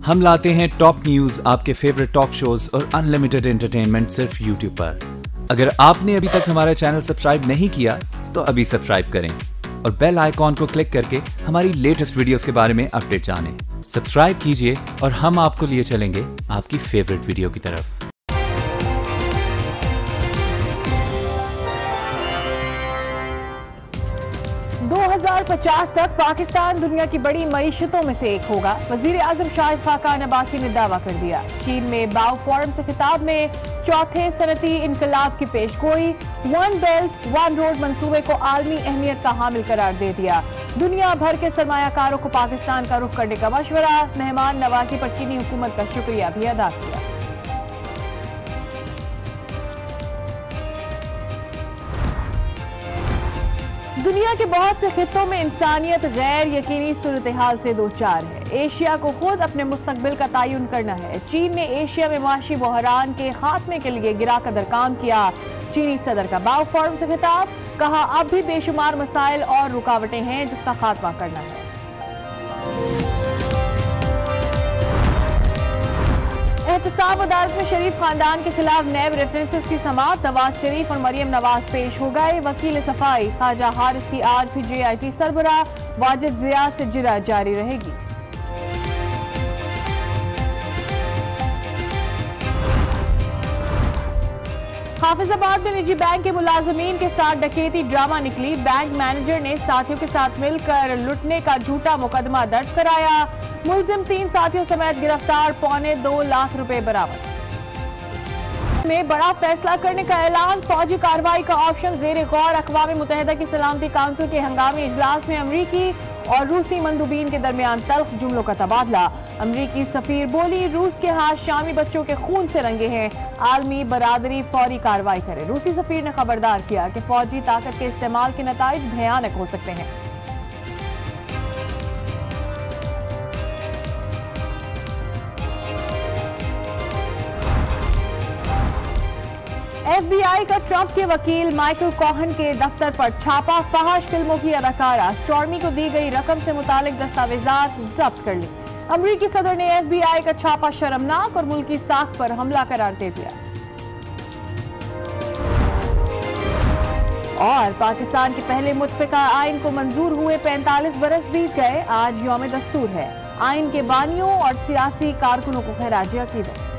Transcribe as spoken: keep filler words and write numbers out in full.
हम लाते हैं टॉप न्यूज, आपके फेवरेट टॉक शोज और अनलिमिटेड एंटरटेनमेंट सिर्फ यूट्यूब पर। अगर आपने अभी तक हमारा चैनल सब्सक्राइब नहीं किया तो अभी सब्सक्राइब करें और बेल आइकॉन को क्लिक करके हमारी लेटेस्ट वीडियोस के बारे में अपडेट जानें। सब्सक्राइब कीजिए और हम आपको लिए चलेंगे आपकी फेवरेट वीडियो की तरफ। दो हज़ार पचास तक पाकिस्तान दुनिया की बड़ी मईशतों में से एक होगा, वजीर आजम शाहिद खाकान अब्बासी ने दावा कर दिया। चीन में बाओ फोरम से खिताब में चौथे सनती इनकलाब की पेशगोई, वन बेल्ट वन रोड मंसूबे को आलमी अहमियत का हामिल करार दे दिया। दुनिया भर के सरमायाकारों को पाकिस्तान का रुख करने का मशवरा, मेहमान नवाजी पर चीनी हुकूमत का शुक्रिया भी अदा किया। दुनिया के बहुत से खित्तों में इंसानियत गैर यकीनी सूरत हाल से दो चार है। एशिया को खुद अपने मुस्तकबिल का तयन करना है। चीन ने एशिया में माशी बहरान के खात्मे के लिए गिरा कदर काम किया। चीनी सदर का बाओ फोरम से खिताब, कहा अब भी बेशुमार मसाइल और रुकावटें हैं जिसका खात्मा करना है। एहतसाब अदालत में शरीफ खानदान के खिलाफ नैब रेफरेंसेस की समाअत, नवाज शरीफ और मरियम नवाज पेश हो गए। वकील सफाई, ख्वाजा हारिस की आज भी जे आई टी सरबराह वाजिद जिया से जिरा जारी रहेगी। हाफिजाबाद में निजी बैंक के मुलाजमीन के साथ डकैती ड्रामा निकली। बैंक मैनेजर ने साथियों के साथ मिलकर लुटने का झूठा मुकदमा दर्ज कराया। मुलजिम तीन साथियों समेत गिरफ्तार, पौने दो लाख रुपए बरामद। में बड़ा फैसला करने का ऐलान, फौजी कार्रवाई का ऑप्शन जेर गौर। अक़वाम मुत्तहिदा की सलामती काउंसिल के हंगामी इजलास में अमरीकी और रूसी मंदूबीन के दरमियान तल्ख जुमलों का तबादला। अमरीकी सफीर बोली, रूस के हाथ शामी बच्चों के खून से रंगे हैं, आलमी बरादरी फौरी कार्रवाई करे। रूसी सफीर ने खबरदार किया कि फौजी ताकत के इस्तेमाल के नताइज भयानक हो सकते हैं। एफ बी आई का ट्रंप के वकील माइकल कोहन के दफ्तर पर छापा, फहाश फिल्मों की अदाकारा स्टॉर्मी को दी गई रकम से मुतालिक दस्तावेजात जब्त कर ली। अमरीकी सदर ने एफ बी आई का छापा शर्मनाक और मुल्की साख पर हमला करार दे दिया। और पाकिस्तान के पहले मुत्फिका आइन को मंजूर हुए पैंतालीस बरस बीत गए। आज यौम दस्तूर है। आइन के बानियों और सियासी कारकुनों को खैराज अकीदत।